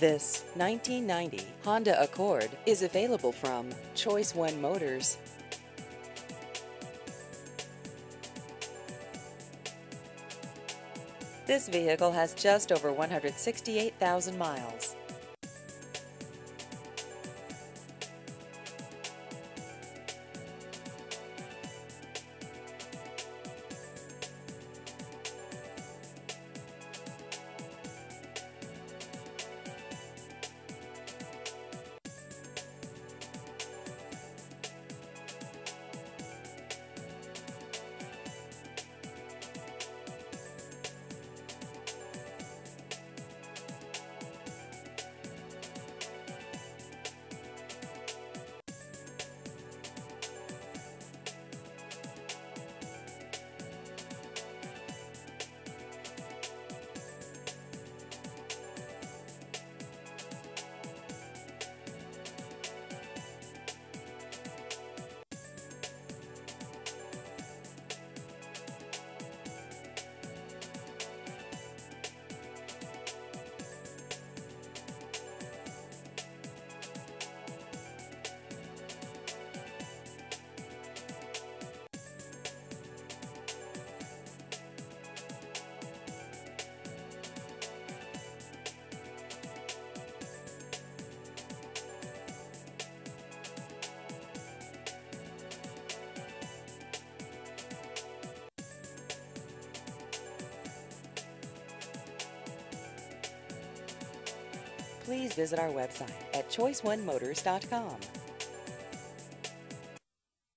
This 1990 Honda Accord is available from Choice One Motors. This vehicle has just over 168,000 miles. Please visit our website at choiceonemotors.com.